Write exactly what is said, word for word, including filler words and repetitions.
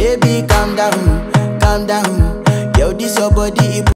Baby, calm down, calm down. Yo, this your body.